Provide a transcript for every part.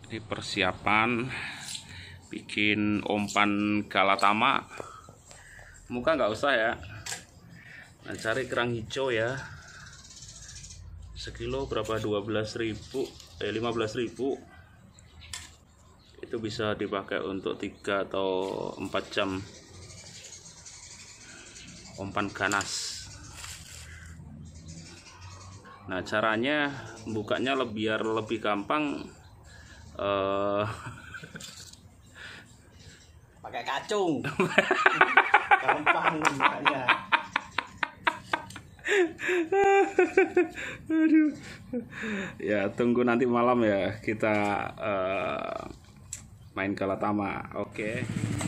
Ini persiapan bikin umpan galatama. Muka nggak usah ya. Nah, cari kerang hijau ya. Sekilo berapa? 15.000, 15.000. Itu bisa dipakai untuk 3 atau 4 jam umpan ganas. Nah, caranya bukanya biar lebih gampang, pakai kacung. Gampang bukanya. Aduh. Ya, tunggu nanti malam ya kita main galatama. Oke.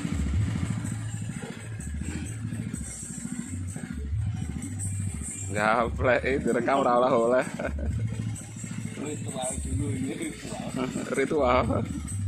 Nggak boleh direkam oleh Ritual dulu ini. ritual.